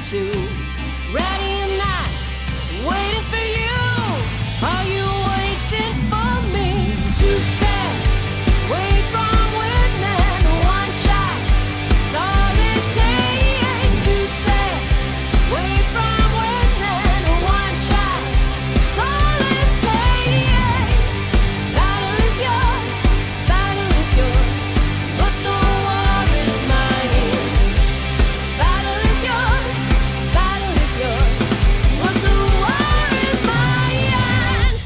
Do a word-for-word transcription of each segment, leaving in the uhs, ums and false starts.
to. Ready or not, waiting for you. Are you waiting for me to step away from winning? One shot, that's all it takes to step away from winning. One shot, that's all it takes. Battle is yours, battle is yours, but the war is mine. Battle is yours, battle is yours, but the war is mine.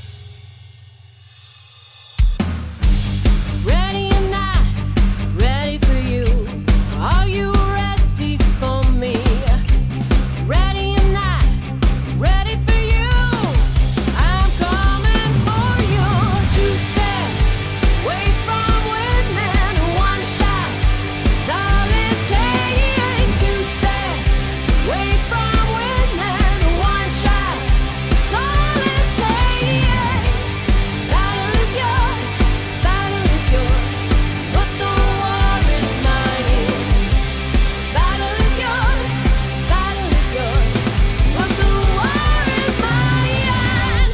Ready or not, ready for you. Are you ready for me? Ready or not, ready for you. I'm coming for you. Two step away from winning. One shot, that's all it takes. Two step away from winning. One shot, that's all it takes. Battle is yours, battle is yours, but the war is mine. Battle is yours, battle is yours, but the war is mine.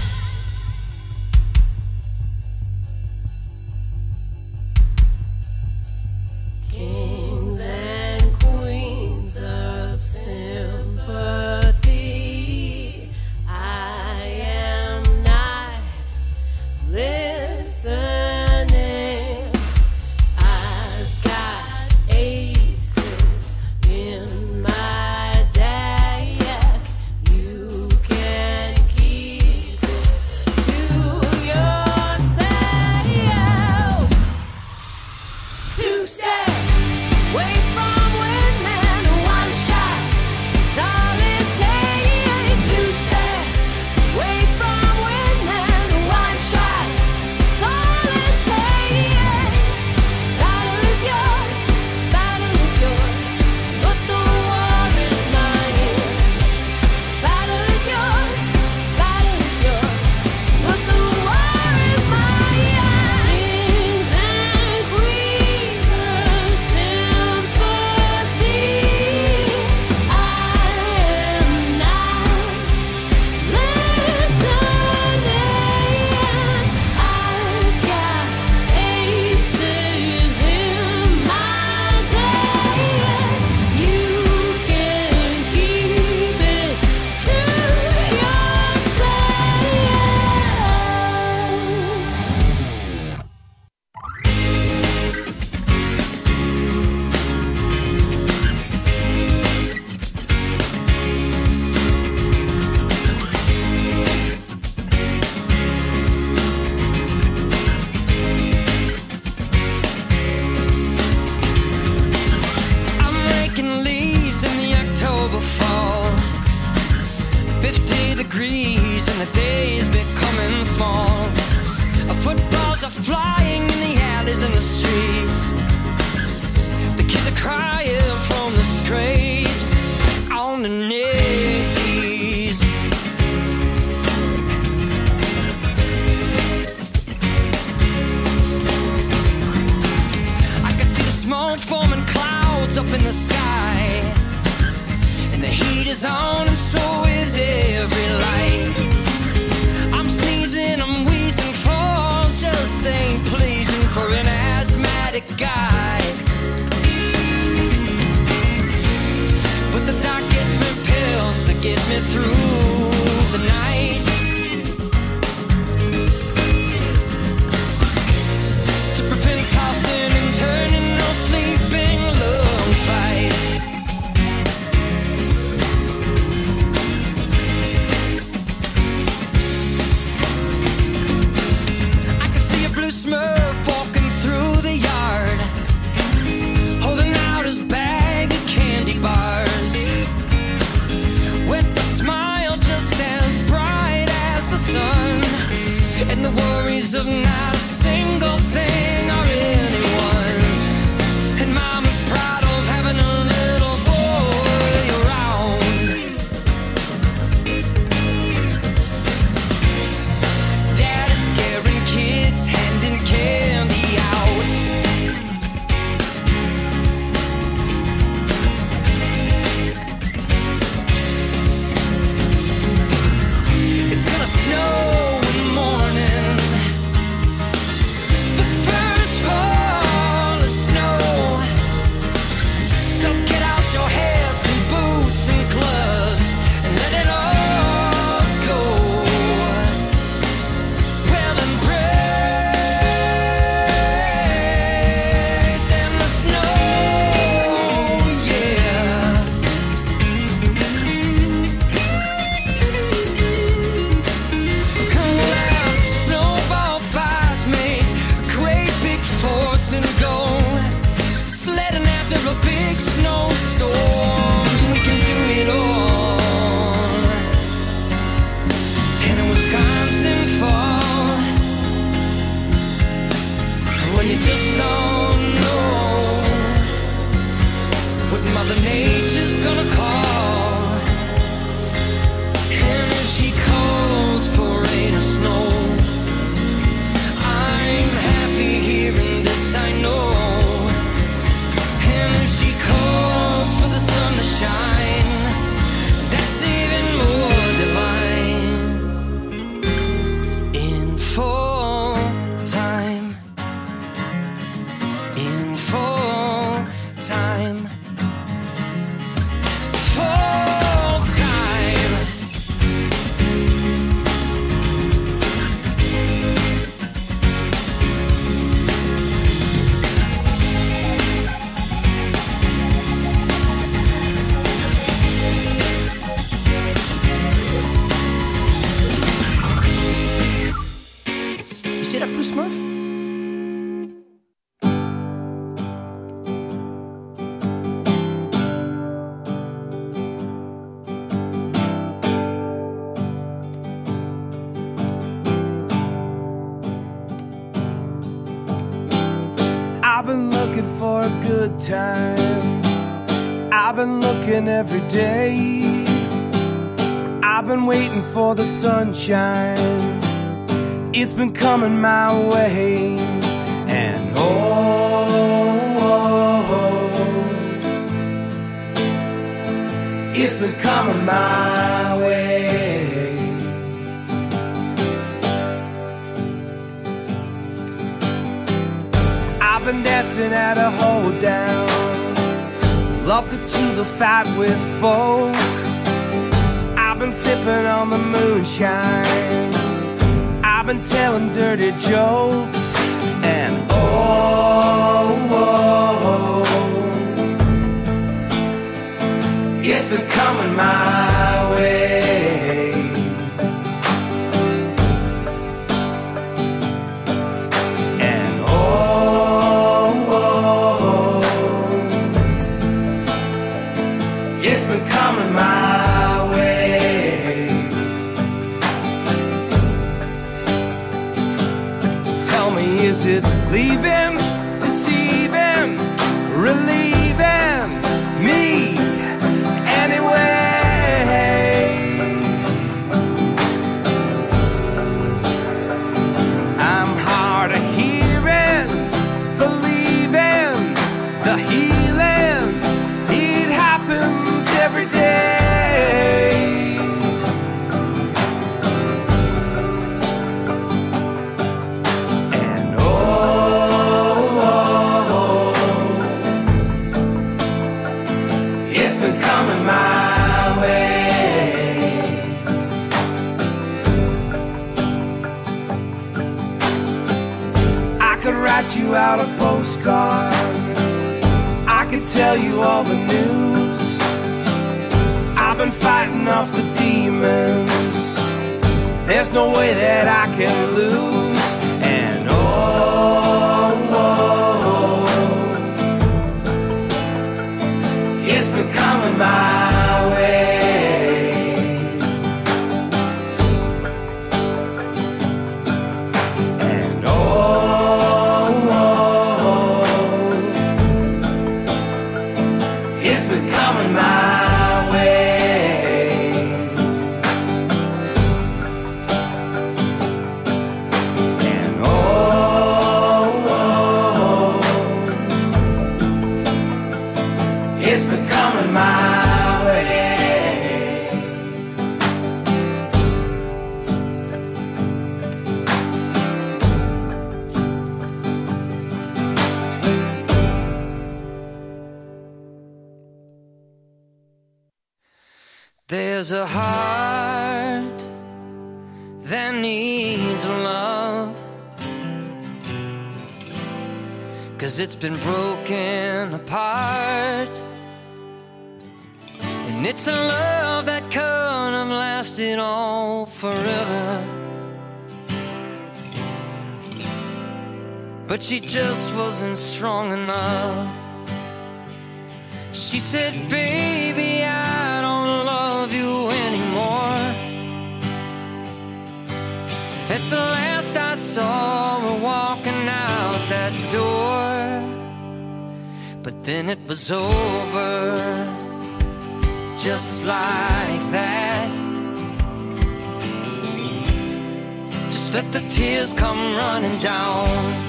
Kings and queens of sympathy, I am not listening. I've got aces in my deck. You can keep it to yourself. Two step away from winning. One shot, that's all it takes. Two step away from winning. One shot, that's all it takes. Battle is yours, battle is yours, but the war is mine. Battle is yours, battle is yours, but the war is mine. Kings and queens of sympathy, I am not listening. I've got aces in my deck. You can keep it to I'm raking leaves in the October fall. Fifty degrees and the day is becoming small. Footballs are flying in the alleys and the streets. The kids are crying from the scrapes on the knees. I can see the smoke forming clouds up in the sky, and the heat is on and so is every light. I'm sneezing, I'm wheezing, for just ain't pleasing for an asthmatic guy. But the doc gets me pills to get me through the night. To prevent tossing and turning, no sleeping lung fights. Mother Nature's gonna call, and if she calls for rain or snow, I'm happy hearing this, I know. And if she calls for the sun to shine, that's even more divine. In full time, in full time, full time. You see that blue Smurf? I've been looking for a good time. I've been looking every day. I've been waiting for the sunshine. It's been coming my way. And oh, oh, oh, it's been coming my way. I've been dancing at a hoedown, loved to chew the fat with folk. I've been sipping on the moonshine, I've been telling dirty jokes. And oh, oh, oh, it's been coming my way. And oh, oh, it's been coming my way. Tell me, is it leaving, deceiving, relieving me anyway? I'm hard of hearing, believing, the healing, it happens every day. And oh, oh, oh, it's been coming my way. I could write you out a postcard, I could tell you all the news. I've been fighting off the demons, there's no way that I can lose. And oh, oh, oh, it's been coming my way. And oh, oh, oh, it's been coming my way. And oh, oh, it's been coming my way. There's a heart that needs love, 'cause it's been broken apart. And it's a love that could have lasted all forever, but she just wasn't strong enough. She said, baby, I don't love you anymore. It's the last I saw her walking out that door. But then it was over, just like that. Just let the tears come running down.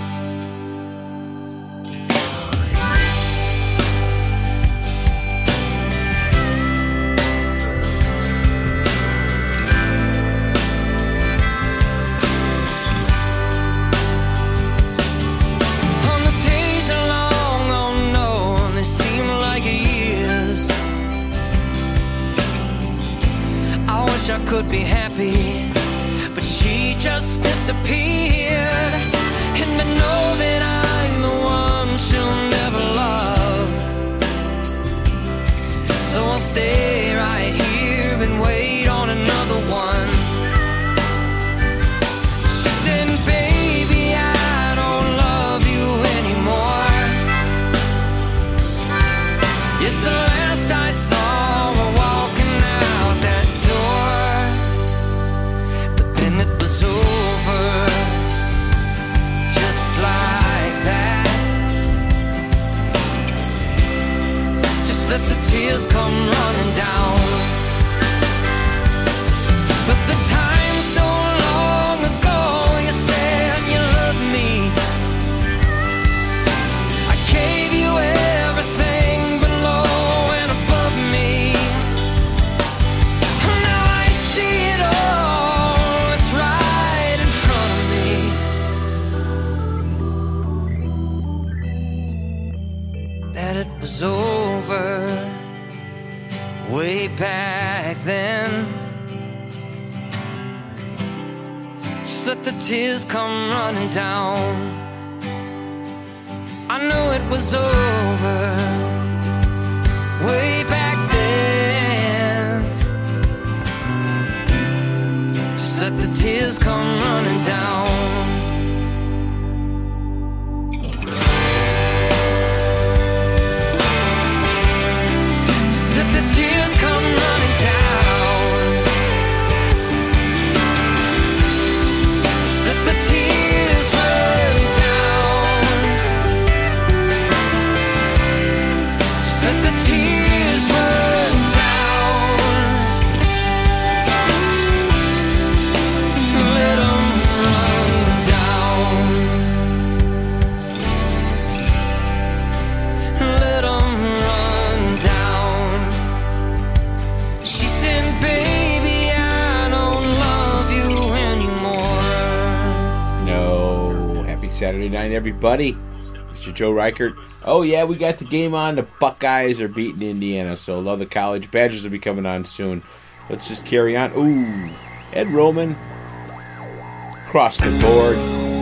I could be happy, but she just disappeared. And I know that I'm the one she'll never love, so I'll stay right here and wait on another one. She said, baby, I don't love you anymore. It's the last I saw her walking out that it was over, just like that. Just let the tears come running down. But the time so long ago, you said you loved me. I gave you everything below and above me. Now I see it all, right in front of me. That it was over way back then. Just let the tears come running down. I knew it was over way back then. Just let the tears come running down. Just let the tears come running down. Just let the tears run down. Just let the tears run down. Let 'em run down. Let 'em run down. She said, baby, I don't love you anymore. No. Happy Saturday night, everybody. Mister Joe Reichert. Oh, yeah, we got the game on. The Buckeyes are beating Indiana, so love the college. Badgers will be coming on soon. Let's just carry on. Ooh, Ed Roman. Across the board.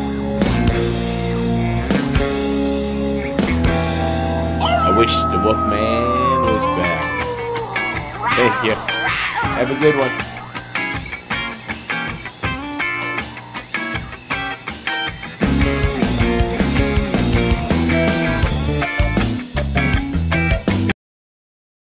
I wish the Wolfman was back. Thank you. Have a good one.